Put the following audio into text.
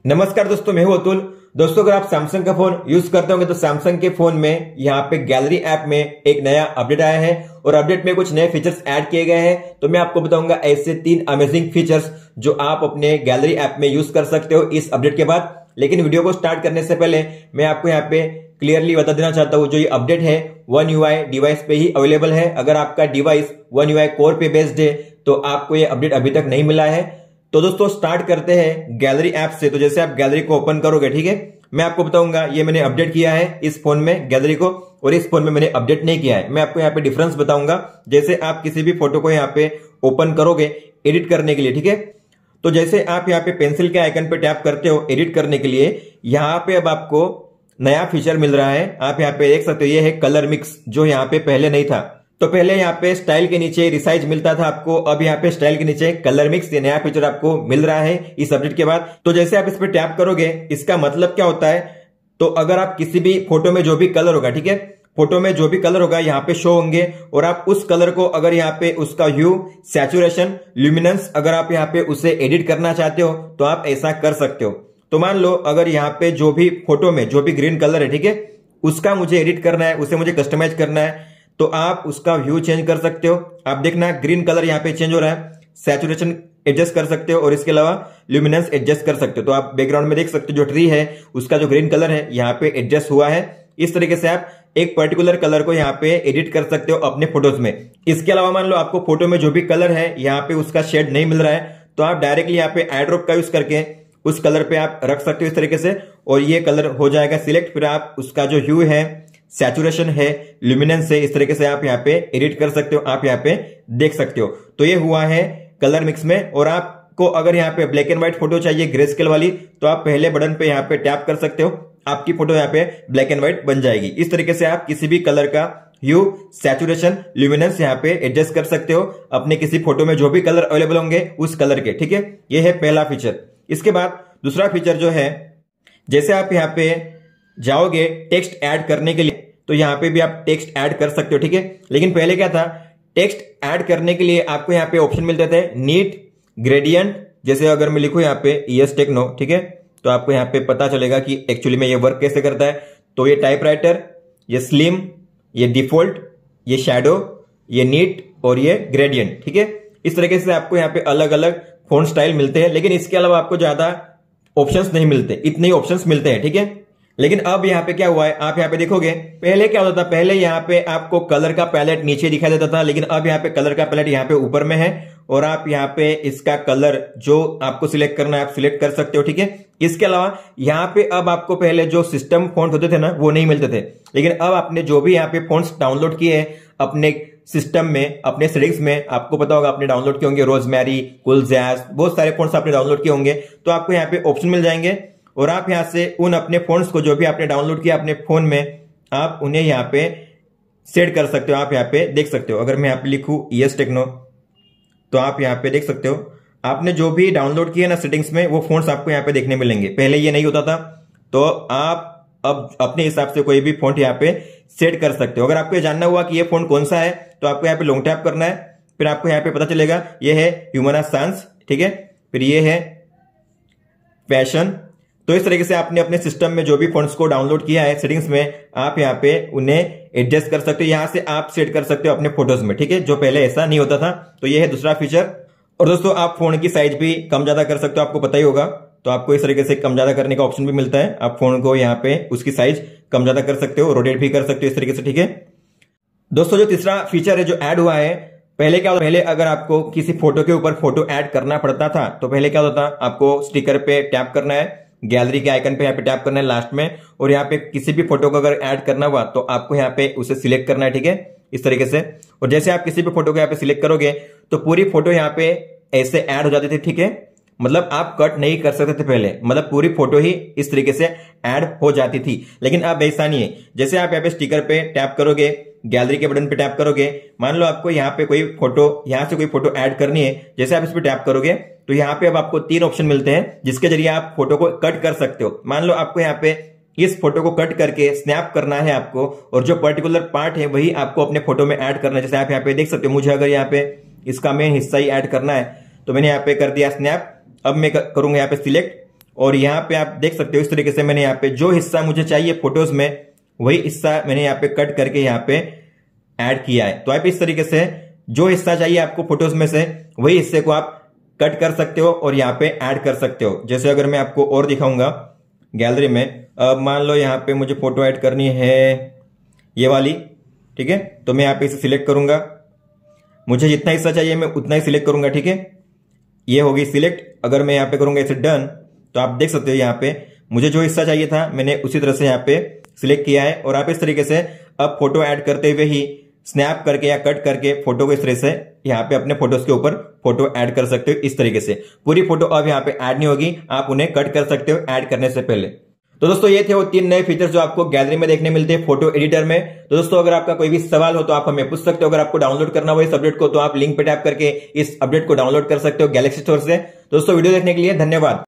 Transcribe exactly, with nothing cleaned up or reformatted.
नमस्कार दोस्तों, मैं हूं अतुल। दोस्तों, अगर आप सैमसंग का फोन यूज करते होंगे तो सैमसंग के फोन में यहाँ पे गैलरी ऐप में एक नया अपडेट आया है और अपडेट में कुछ नए फीचर्स ऐड किए गए हैं। तो मैं आपको बताऊंगा ऐसे तीन अमेजिंग फीचर्स जो आप अपने गैलरी ऐप में यूज कर सकते हो इस अपडेट के बाद। लेकिन वीडियो को स्टार्ट करने से पहले मैं आपको यहाँ पे क्लियरली बता देना चाहता हूँ, जो ये अपडेट है वन यू आई डिवाइस पे ही अवेलेबल है। अगर आपका डिवाइस वन यू आई कोर पे बेस्ड है तो आपको ये अपडेट अभी तक नहीं मिला है। तो दोस्तों स्टार्ट करते हैं गैलरी ऐप से। तो जैसे आप गैलरी को ओपन करोगे, ठीक है, मैं आपको बताऊंगा ये मैंने अपडेट किया है इस फोन में गैलरी को, और इस फोन में मैंने अपडेट नहीं किया है। मैं आपको यहाँ पे डिफरेंस बताऊंगा। जैसे आप किसी भी फोटो को यहाँ पे ओपन करोगे एडिट करने के लिए, ठीक है, तो जैसे आप यहाँ पे पेंसिल के आइकन पे टैप करते हो एडिट करने के लिए, यहाँ पे अब आपको नया फीचर मिल रहा है। आप यहाँ पे देख सकते हो, ये है कलर मिक्स, जो यहाँ पे पहले नहीं था। तो पहले यहाँ पे स्टाइल के नीचे रिसाइज मिलता था आपको, अब यहाँ पे स्टाइल के नीचे कलर मिक्स, ये नया फीचर आपको मिल रहा है इस अपडेट के बाद। तो जैसे आप इस पे टैप करोगे, इसका मतलब क्या होता है, तो अगर आप किसी भी फोटो में जो भी कलर होगा, ठीक है, फोटो में जो भी कलर होगा यहाँ पे शो होंगे, और आप उस कलर को अगर यहाँ पे उसका ह्यू, सैचुरेशन, ल्यूमिनेंस अगर आप यहाँ पे उसे एडिट करना चाहते हो तो आप ऐसा कर सकते हो। तो मान लो अगर यहाँ पे जो भी फोटो में जो भी ग्रीन कलर है, ठीक है, उसका मुझे एडिट करना है, उसे मुझे कस्टमाइज करना है, तो आप उसका व्यू चेंज कर सकते हो। आप देखना ग्रीन कलर यहाँ पे चेंज हो रहा है, सैचुरेशन एडजस्ट कर सकते हो और इसके अलावा ल्यूमिनेंस एडजस्ट कर सकते हो। तो आप बैकग्राउंड में देख सकते हो जो ट्री है उसका जो ग्रीन कलर है यहाँ पे एडजस्ट हुआ है। इस तरीके से आप एक पर्टिकुलर कलर को यहाँ पे एडिट कर सकते हो अपने फोटोज में। इसके अलावा मान लो आपको फोटो में जो भी कलर है यहाँ पे उसका शेड नहीं मिल रहा है, तो आप डायरेक्टली यहाँ पे आई ड्रॉप का यूज करके उस कलर पे आप रख सकते हो इस तरीके से, और ये कलर हो जाएगा सिलेक्ट। फिर आप उसका जो ह्यू है, सैचुरेशन है, ल्यूमिनेंस है, इस तरीके से आप यहाँ पे एडिट कर सकते हो, आप यहाँ पे देख सकते हो। तो ये हुआ है कलर मिक्स में। और आपको अगर यहाँ पे ब्लैक एंड व्हाइट फोटो चाहिए ग्रे स्केल वाली, तो आप पहले बटन पे यहाँ पे टैप कर सकते हो, आपकी फोटो यहाँ पे ब्लैक एंड व्हाइट बन जाएगी। इस तरीके से आप किसी भी कलर का ह्यू, सैचुरेशन, ल्यूमिनेंस यहाँ पे एडजस्ट कर सकते हो अपने किसी फोटो में जो भी कलर अवेलेबल होंगे उस कलर के, ठीक है। ये है पहला फीचर। इसके बाद दूसरा फीचर जो है, जैसे आप यहाँ पे जाओगे टेक्स्ट ऐड करने के लिए, तो यहाँ पे भी आप टेक्स्ट ऐड कर सकते हो, ठीक है। लेकिन पहले क्या था, टेक्स्ट ऐड करने के लिए आपको यहाँ पे ऑप्शन मिलते थे नीट, ग्रेडियंट। जैसे अगर मैं लिखूं यहाँ पे ईएस टेक्नो, ठीक है, तो आपको यहाँ पे पता चलेगा कि एक्चुअली में ये वर्क कैसे करता है। तो ये टाइपराइटर, ये स्लिम, ये डिफॉल्ट, ये शैडो, ये नीट और ये ग्रेडियंट, ठीक है। इस तरीके से आपको यहाँ पे अलग अलग फॉन्ट स्टाइल मिलते हैं, लेकिन इसके अलावा आपको ज्यादा ऑप्शंस नहीं मिलते, इतने ही ऑप्शंस मिलते हैं, ठीक है। लेकिन अब यहाँ पे क्या हुआ है, आप यहाँ पे देखोगे, पहले क्या होता था, पहले यहाँ पे आपको कलर का पैलेट नीचे दिखाई देता था, लेकिन अब यहाँ पे कलर का पैलेट यहाँ पे ऊपर में है, और आप यहाँ पे इसका कलर जो आपको सिलेक्ट करना है आप सिलेक्ट कर सकते हो, ठीक है। इसके अलावा यहाँ पे अब आपको पहले जो सिस्टम फॉन्ट होते थे ना वो नहीं मिलते थे, लेकिन अब आपने जो भी यहाँ पे फॉन्ट्स डाउनलोड किए हैं अपने सिस्टम में, अपने सेटिंग्स में, आपको पता होगा आपने डाउनलोड किए होंगे रोजमेरी, कूल जैज, बहुत सारे फॉन्ट्स आपने डाउनलोड किए होंगे, तो आपको यहाँ पे ऑप्शन मिल जाएंगे, और आप यहां से उन अपने फोन्स को जो भी आपने डाउनलोड किया अपने फोन में, आप उन्हें यहाँ पे सेट कर सकते हो। आप यहाँ पे देख सकते हो, अगर मैं यहाँ पे लिखूं ईएस टेक्नो, तो आप यहाँ पे देख सकते हो आपने जो भी डाउनलोड किया ना सेटिंग्स में, वो फोन्स आपको यहाँ पे देखने मिलेंगे। पहले ये नहीं होता था, तो आप अब अपने हिसाब से कोई भी फोन यहाँ पे सेट कर सकते हो। अगर आपको ये जानना हुआ कि ये फोन कौन सा है, तो आपको यहाँ पे लॉन्ग टैप करना है, फिर आपको यहाँ पे पता चलेगा ये है ह्यूमना सांस, ठीक है, फिर ये है फैशन। तो इस तरीके से आपने अपने सिस्टम में जो भी फॉन्ट्स को डाउनलोड किया है सेटिंग्स में, आप यहाँ पे उन्हें एडजस्ट कर सकते हो, यहां से आप सेट कर सकते हो अपने फोटोज में, ठीक है, जो पहले ऐसा नहीं होता था। तो ये है दूसरा फीचर। और दोस्तों आप फोन की साइज भी कम ज्यादा कर सकते हो, आपको पता ही होगा, तो आपको इस तरीके से कम ज्यादा करने का ऑप्शन भी मिलता है। आप फोन को यहाँ पे उसकी साइज कम ज्यादा कर सकते हो, रोटेट भी कर सकते हो इस तरीके से, ठीक है। दोस्तों जो तीसरा फीचर है जो ऐड हुआ है, पहले क्या होता, पहले अगर आपको किसी फोटो के ऊपर फोटो ऐड करना पड़ता था, तो पहले क्या होता था, आपको स्टिकर पे टैप करना है, गैलरी के आइकन पे यहाँ पे टैप करना है लास्ट में, और यहाँ पे किसी भी फोटो को अगर ऐड करना हुआ तो आपको यहाँ पे उसे सिलेक्ट करना है, ठीक है, इस तरीके से। और जैसे आप किसी भी फोटो को यहाँ पे सिलेक्ट करोगे तो पूरी फोटो यहाँ पे ऐसे ऐड हो जाती थी, ठीक है, मतलब आप कट नहीं कर सकते थे पहले, मतलब पूरी फोटो ही इस तरीके से ऐड हो जाती थी। लेकिन अब ऐसा नहीं है, जैसे आप यहाँ पे स्टिकर पे टैप करोगे, गैलरी के बटन पे टैप करोगे, मान लो आपको यहाँ पे कोई फोटो, यहाँ से कोई फोटो ऐड करनी है, जैसे आप इस पे टैप करोगे तो यहाँ पे अब आपको तीन ऑप्शन मिलते हैं जिसके जरिए आप फोटो को कट कर सकते हो। मान लो आपको यहाँ पे इस फोटो को कट करके स्नैप करना है आपको, और जो पर्टिकुलर पार्ट है वही आपको अपने फोटो में ऐड करना है। जैसे आप यहाँ पे देख सकते हो, मुझे अगर यहाँ पे इसका मेन हिस्सा ही ऐड करना है तो मैंने यहाँ पे कर दिया स्नैप। अब मैं करूंगा यहाँ पे सिलेक्ट, और यहाँ पे आप देख सकते हो इस तरीके से मैंने यहाँ पे जो हिस्सा मुझे चाहिए फोटोज में वही हिस्सा मैंने यहाँ पे कट करके यहाँ पे ऐड किया है। तो आप इस तरीके से जो हिस्सा चाहिए आपको फोटोज में से वही हिस्से को आप कट कर सकते हो और यहाँ पे ऐड कर सकते हो। जैसे अगर मैं आपको और दिखाऊंगा गैलरी में, अब मान लो यहाँ पे मुझे फोटो ऐड करनी है ये वाली, ठीक है, तो मैं यहाँ पे इसे सिलेक्ट करूंगा, मुझे जितना हिस्सा चाहिए मैं उतना ही सिलेक्ट करूंगा, ठीक है, ये होगी सिलेक्ट। अगर मैं यहाँ पे करूंगा इसे डन, तो आप देख सकते हो यहाँ पे मुझे जो हिस्सा चाहिए था मैंने उसी तरह से यहाँ पे सिलेक्ट किया है। और आप इस तरीके से अब फोटो ऐड करते हुए ही स्नैप करके या कट करके फोटो को इस तरह से यहाँ पे अपने फोटोज के ऊपर फोटो ऐड कर सकते हो। इस तरीके से पूरी फोटो अब यहाँ पे ऐड नहीं होगी, आप उन्हें कट कर सकते हो ऐड करने से पहले। तो दोस्तों ये थे वो तीन नए फीचर्स जो आपको गैलरी में देखने मिलते हैं फोटो एडिटर में। तो दोस्तों अगर आपका कोई भी सवाल हो तो आप हमें पूछ सकते हो। अगर आपको डाउनलोड करना हो इस अपडेट को तो आप लिंक पे टैप करके इस अपडेट को डाउनलोड कर सकते हो गैलेक्सी स्टोर से। दोस्तों वीडियो देखने के लिए धन्यवाद।